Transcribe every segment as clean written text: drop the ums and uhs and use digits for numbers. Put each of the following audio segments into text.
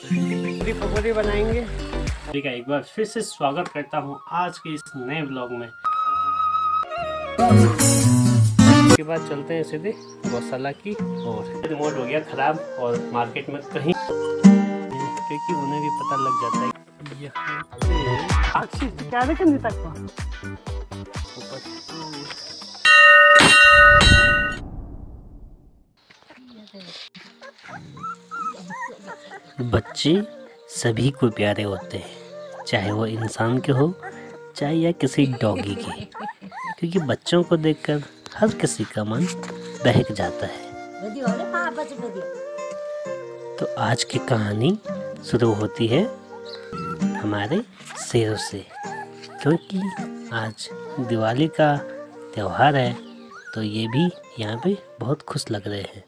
पकौड़े बनाएंगे। ठीक है, एक बार फिर से स्वागत करता हूँ आज के इस नए ब्लॉग में। उसके बाद चलते हैं सीधे गौशाला की ओर। रिमोट हो गया ख़राब और मार्केट में कहीं, क्योंकि उन्हें भी पता लग जाता है यहाँ से क्या करने तक बच्चे सभी को प्यारे होते हैं, चाहे वो इंसान के हो चाहे या किसी डॉगी के, क्योंकि बच्चों को देखकर हर किसी का मन बहक जाता है। तो आज की कहानी शुरू होती है हमारे शेरों से, क्योंकि आज दिवाली का त्यौहार है, तो ये भी यहाँ पे बहुत खुश लग रहे हैं।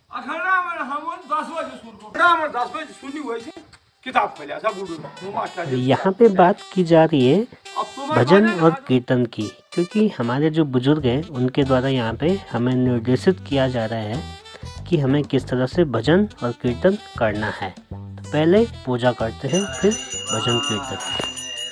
यहाँ पे बात की जा रही है भजन और कीर्तन की, क्योंकि हमारे जो बुजुर्ग हैं उनके द्वारा यहाँ पे हमें निर्देशित किया जा रहा है कि हमें किस तरह से भजन और कीर्तन करना है। तो पहले पूजा करते हैं, फिर भजन कीर्तन।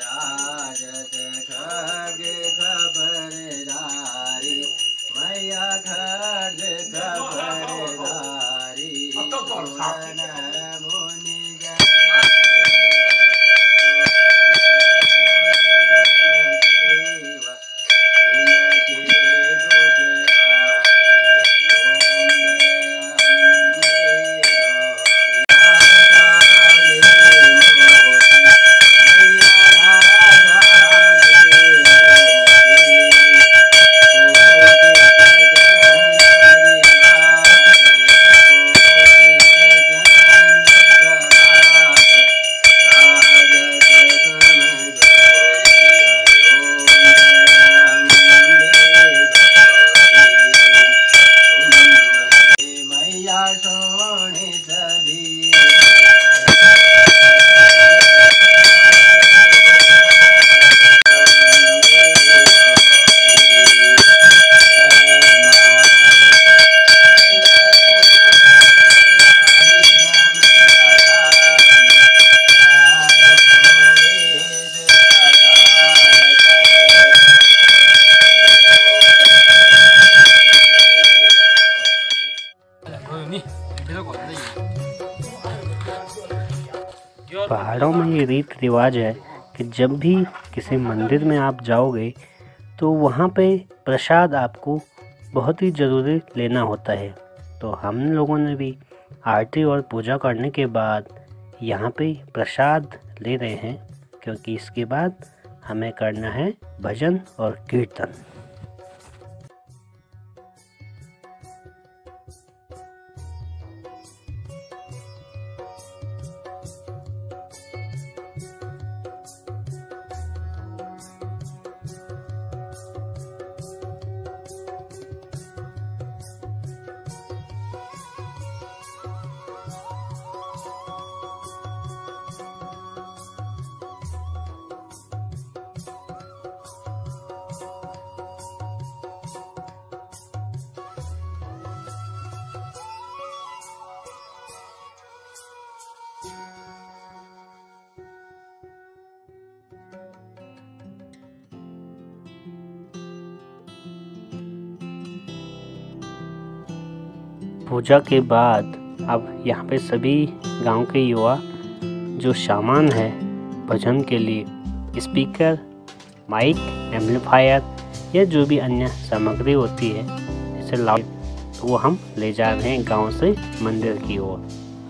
पहाड़ों में ये रीत रिवाज है कि जब भी किसी मंदिर में आप जाओगे तो वहाँ पे प्रसाद आपको बहुत ही ज़रूरी लेना होता है। तो हम लोगों ने भी आरती और पूजा करने के बाद यहाँ पे प्रसाद ले रहे हैं, क्योंकि इसके बाद हमें करना है भजन और कीर्तन। पूजा के बाद अब यहाँ पे सभी गांव के युवा जो सामान है भजन के लिए, स्पीकर, माइक, एम्पलीफायर या जो भी अन्य सामग्री होती है जैसे लाउड, तो वो हम ले जा रहे हैं गांव से मंदिर की ओर।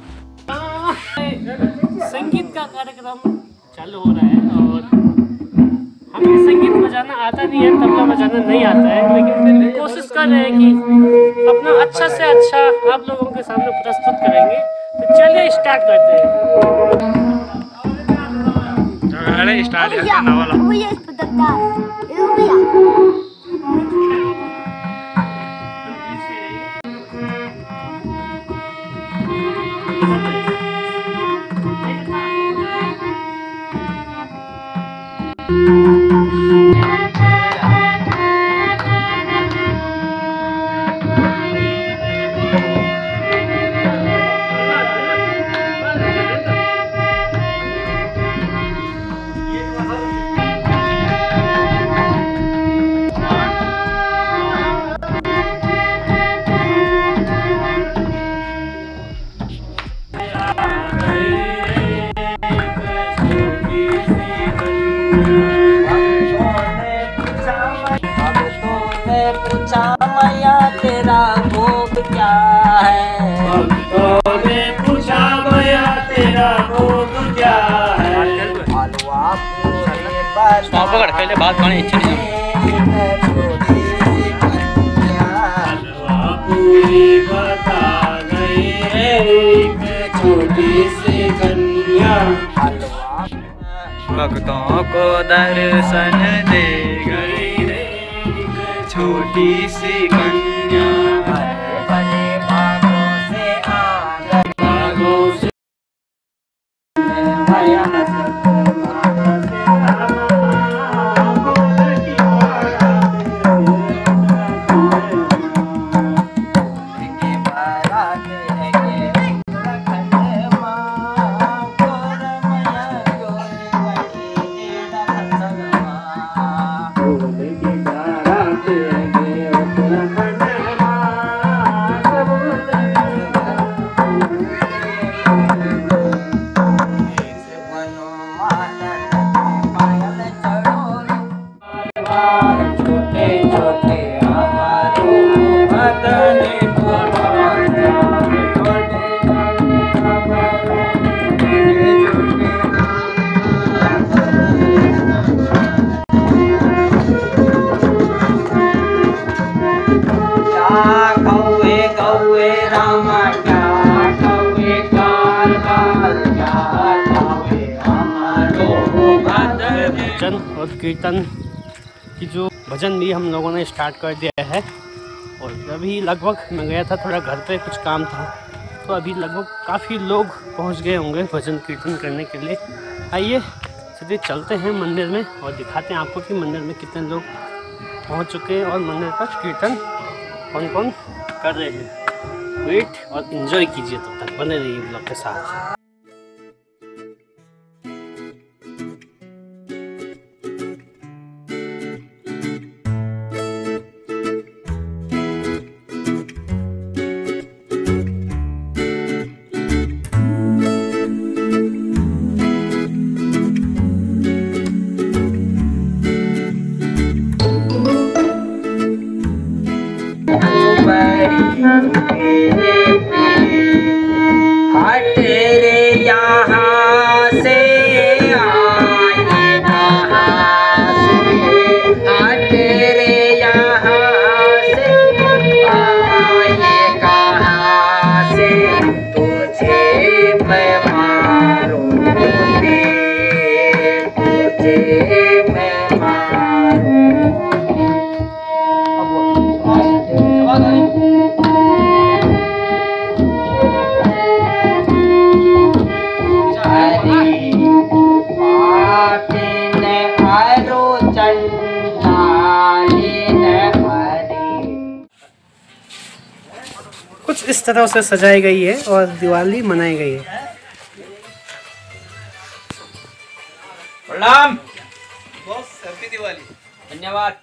संगीत का कार्यक्रम चालू हो रहा है और हमें संगीत बजाना आता नहीं है, तबला बजाना नहीं आता है, लेकिन फिर भी कोशिश कर रहे हैं कि अपना अच्छा से अच्छा आप लोगों के सामने प्रस्तुत करेंगे। तो चलिए स्टार्ट करते हैं। भोग क्या है। पकड़ पहले बात करनी इच्छा नहीं पूरी बता गई है एक छोटी सी कन्या। भक्तों को दर्शन दे गई रे एक छोटी सी कन्या। भजन और कीर्तन की जो भजन भी हम लोगों ने स्टार्ट कर दिया है। और अभी लगभग मैं गया था, थोड़ा घर पे कुछ काम था, तो अभी लगभग काफ़ी लोग पहुंच गए होंगे भजन कीर्तन करने के लिए। आइए सीधे चलते हैं मंदिर में और दिखाते हैं आपको कि मंदिर में कितने लोग पहुंच चुके हैं और मंदिर का कीर्तन कौन कौन कर रहे हैं। वेट और इन्जॉय कीजिए, तब तक बने रहिए ब्लॉग के साथ। तेरे यहाँ से आए कहाँ से, तेरे यहाँ से आए कहाँ से, तुझे मैं मारूं तुझे मैं मारूं। कुछ इस तरह से सजाई गई है और दिवाली मनाई गई है। प्रणाम बॉस, हैप्पी दिवाली। धन्यवाद।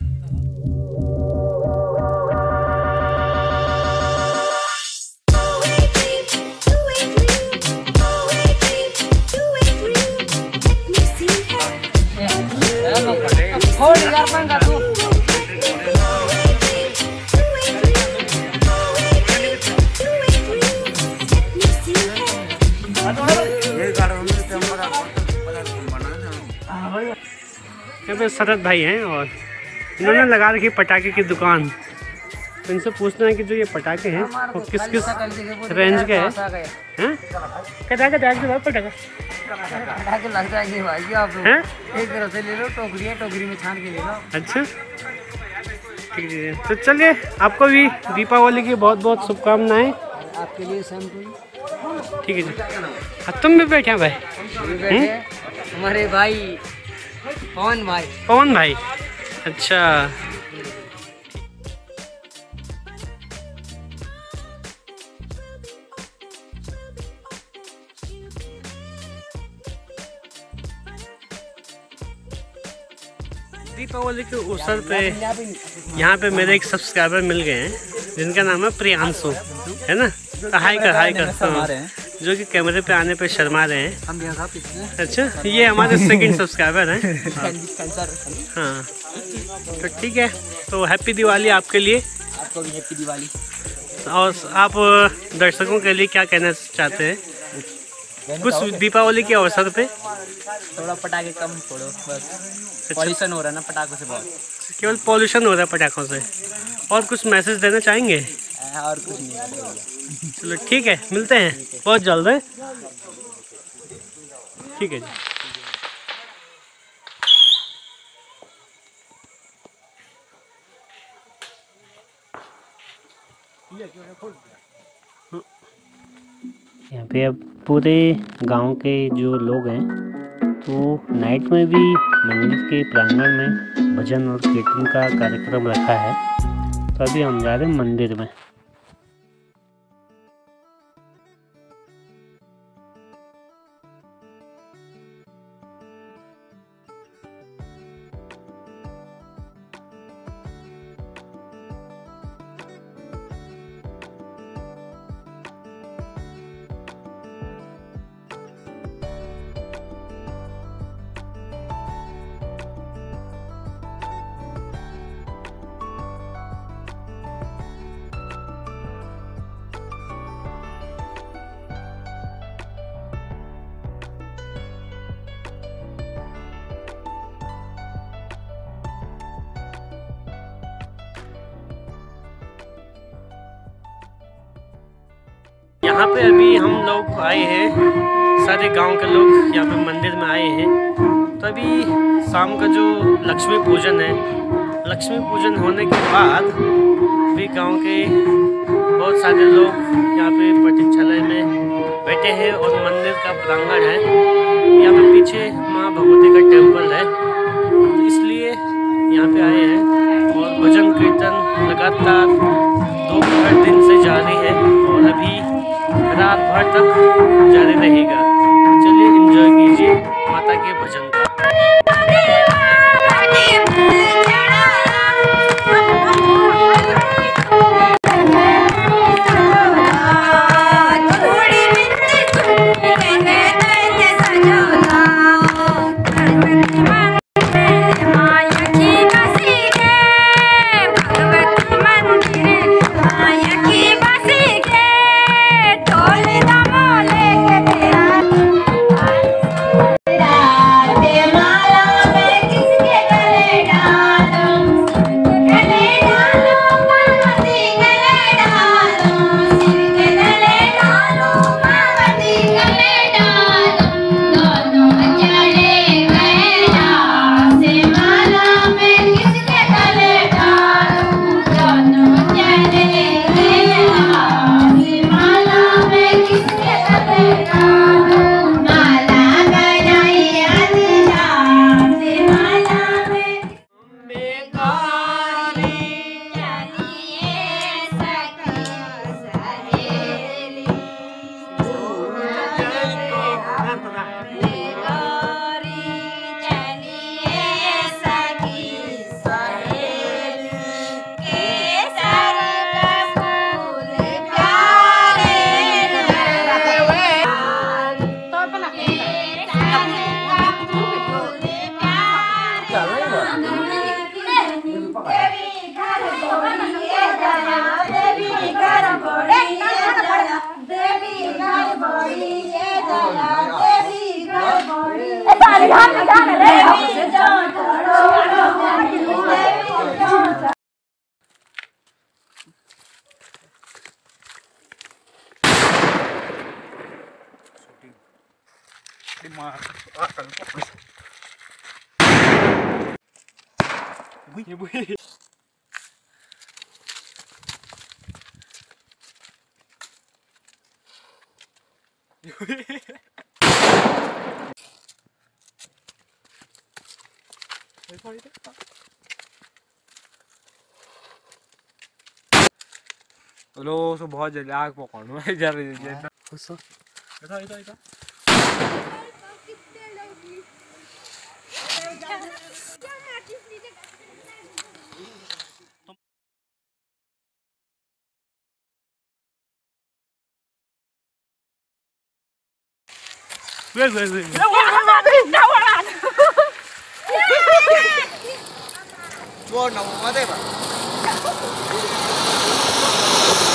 यहाँ पे शरद भाई हैं और इन्होंने लगा रखी पटाखे की दुकान। तो इनसे पूछना है कि जो ये पटाखे हैं वो किस किस रेंज के हैं। पटाखे लग जाएंगे भाई, आप एक तरफ से ले लो, टोकरी में छान के ले लो। अच्छा ठीक है, तो चलिए आपको भी दीपावली की बहुत बहुत शुभकामनाएं। आपके लिए सैम्पल। ठीक है जी। तुम भी बैठे भाई? हमारे भाई पवन भाई। अच्छा दीपावली के अवसर पे यहाँ पे मेरे एक सब्सक्राइबर मिल गए हैं जिनका नाम है प्रियांशु, है ना? हाय कर जो कि कैमरे पे आने पे शर्मा रहे हैं। अच्छा, ये हमारे सेकंड सब्सक्राइबर हैं। हाँ तो ठीक है, तो हैप्पी दिवाली आपके लिए। आपको भी हैप्पी दिवाली। और आप दर्शकों के लिए क्या कहना चाहते हैं? कुछ दीपावली के अवसर पे थोड़ा पटाखे कम फोड़ो बस। पॉल्यूशन हो रहा है ना पटाखों से बहुत। केवल पॉल्यूशन हो रहा है पटाखों से। और कुछ मैसेज देना चाहेंगे? और कुछ नहीं। चलो ठीक है, मिलते हैं बहुत जल्द है। ठीक है जी। यहाँ पे अब पूरे गांव के जो लोग हैं तो नाइट में भी मंदिर के प्रांगण में भजन और कीर्तन का कार्यक्रम रखा है। तो अभी हम जा रहे हैं मंदिर में। यहाँ पे अभी हम लोग आए हैं, सारे गांव के लोग यहाँ पे मंदिर में आए हैं। तो अभी शाम का जो लक्ष्मी पूजन है, लक्ष्मी पूजन होने के बाद भी गांव के बहुत सारे लोग यहाँ पे प्रतीक्षालय में बैठे हैं और मंदिर का प्रांगण है। यहाँ पे पीछे माँ भगवती का टेम्पल है, तो इसलिए यहाँ पे आए हैं। और भजन कीर्तन लगातार दोपहर दिन से जारी है और अभी रात भर तक जारी रहेगा। चलिए एंजॉय कीजिए माता के भजन का। लो सो बहुत जल्दी आग पकड़ो है जल्दी Chuột nó có thể mà